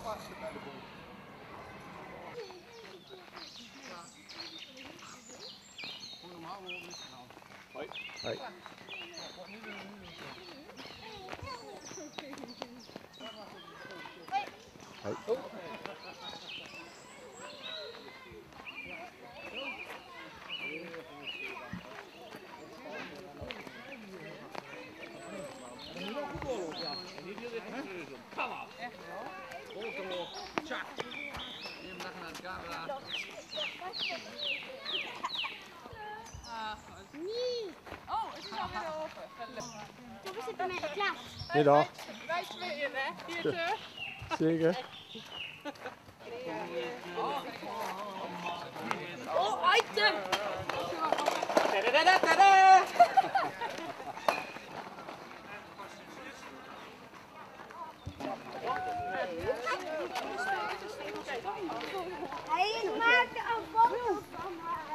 Hoi. Hoi. Hoi. Echt wel? Volkerol. Tja. Hier mag naar de camera. Oh, het is alweer open. We zitten met de klas. Middag. Wij tweeën, hè? Hier terug. Zeker. Oh, item! Hij maakt een foto van mij.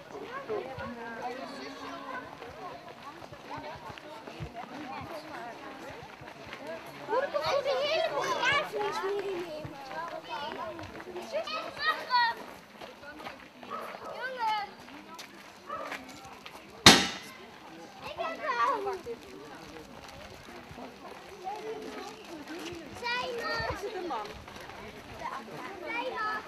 Moet ik ook een heleboel erfenis meenemen? Jongen! Ik heb hem! Zijne! Is het een man? Zijne!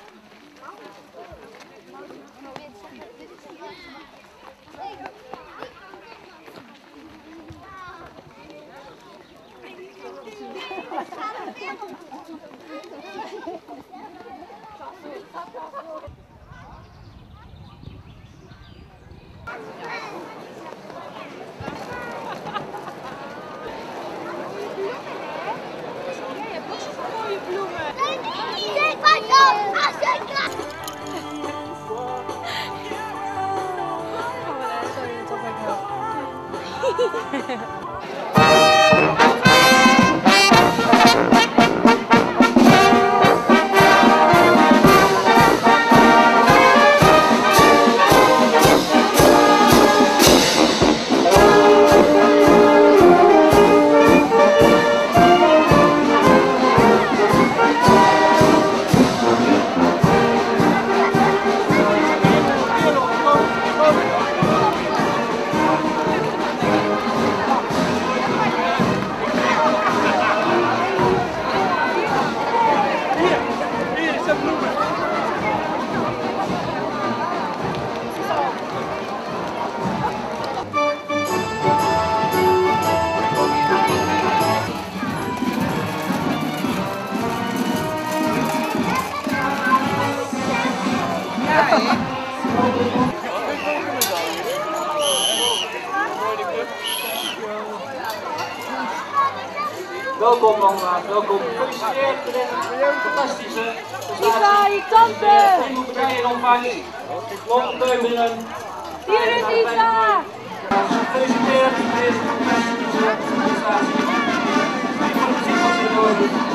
Mooie bloemen. Kijk wat op! Sorry, dat heb ik wel. Welkom nogmaals, welkom. Gefeliciteerd met deze fantastische prestatie. Je tante! Geen partijen in ontvangst. Lottenteubingen. Hier is Isa! Gefeliciteerd met deze fantastische prestatie. Geen voor de muziek van